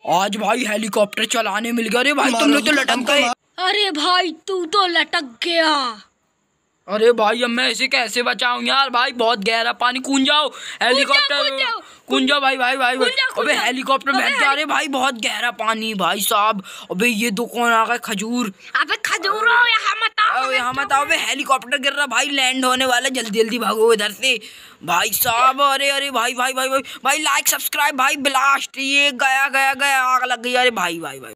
आज भाई हेलीकॉप्टर चलाने मिल गया। अरे भाई तुम लोग तो लटक गए। अरे भाई तू तो लटक गया। अरे भाई अब मैं इसे कैसे बचाऊं यार। भाई बहुत गहरा पानी। कूद जाओ हेलीकॉप्टर। कूद जाओ भाई भाई भाई, भाई। अबे हेलीकॉप्टर बैठ जा रहे भाई। बहुत गहरा पानी भाई साहब। अबे ये दो कौन आ गए? खजूर। अबे खजूर यहाँ मत आओ। यहाँ मत आओ। अबे हेलीकॉप्टर गिर रहा भाई। लैंड होने वाला। जल्दी जल्दी भागो इधर से भाई साहब। अरे अरे भाई भाई भाई भाई भाई लाइक सब्सक्राइब भाई। ब्लास्ट। ये गया गया गया। आग लग गई। अरे भाई भाई भाई।